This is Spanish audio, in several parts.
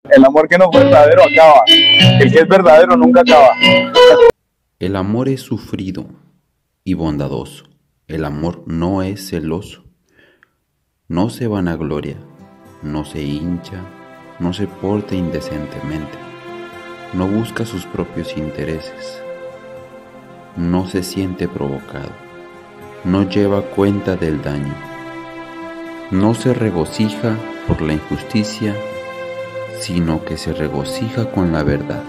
El amor que no es verdadero acaba. El que es verdadero nunca acaba. El amor es sufrido y bondadoso. El amor no es celoso. No se vanagloria, no se hincha, no se porta indecentemente. No busca sus propios intereses. No se siente provocado. No lleva cuenta del daño. No se regocija por la injusticia, sino que se regocija con la verdad.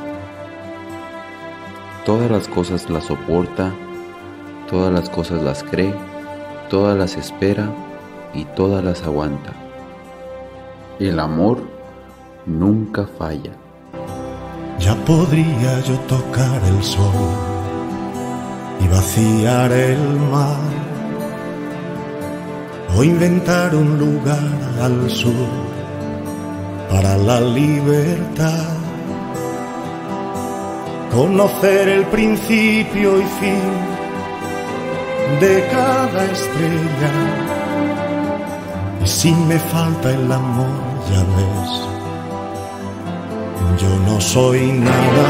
Todas las cosas las soporta, todas las cosas las cree, todas las espera y todas las aguanta. El amor nunca falla. Ya podría yo tocar el sol y vaciar el mar, o inventar un lugar al sur para la libertad, conocer el principio y fin de cada estrella. Y si me falta el amor, ya ves, yo no soy nada.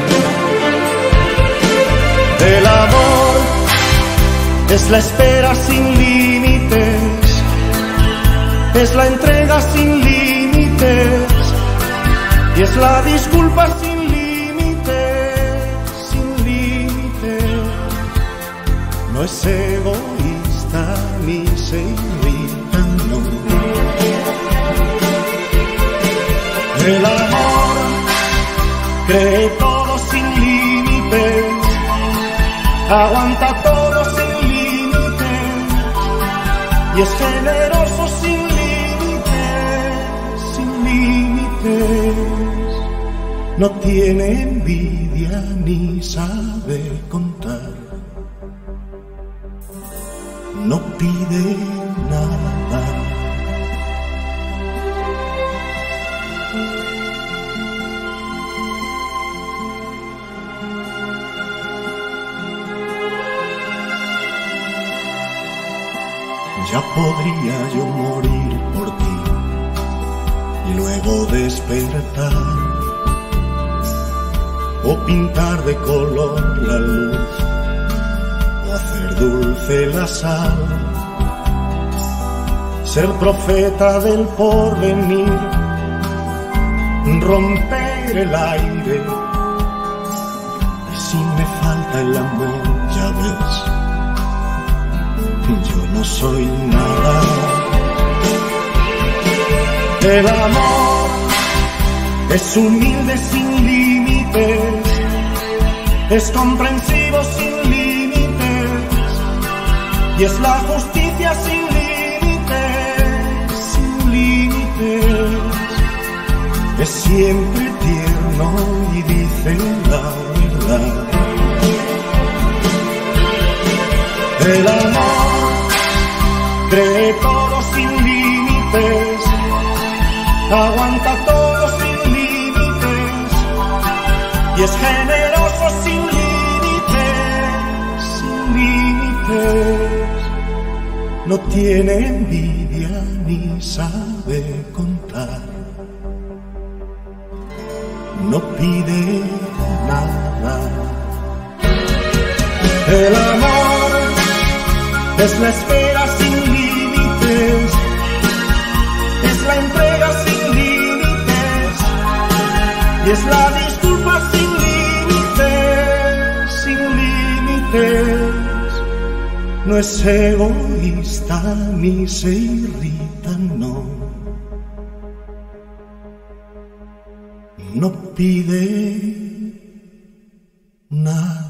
El amor es la espera sin límites, es la entrega sin límites, y es la disculpa sin límites, sin límites. No es egoísta ni se irrita, no. El amor cree todo sin límites, aguanta todo sin límites, y es generoso sin límites, sin límites. No tiene envidia ni sabe contar, no pide nada. Ya podría yo morir por ti y luego despertar, o pintar de color la luz, o hacer dulce la sal, ser profeta del porvenir, romper el aire. Y si me falta el amor, ya ves, yo no soy nada. El amor es humilde sin límites, es comprensivo sin límites, y es la justicia sin límites, sin límites. Es siempre tierno y dice la verdad. El amor cree todo sin límites, aguanta todo sin límites, y es generoso sin límites, sin límites. No tiene envidia ni sabe contar, no pide nada. El amor es la espera sin límites, es la entrega sin límites, y es la disculpa sin límites, sin límites. No es egoísta ni se irrita, no. No pide nada.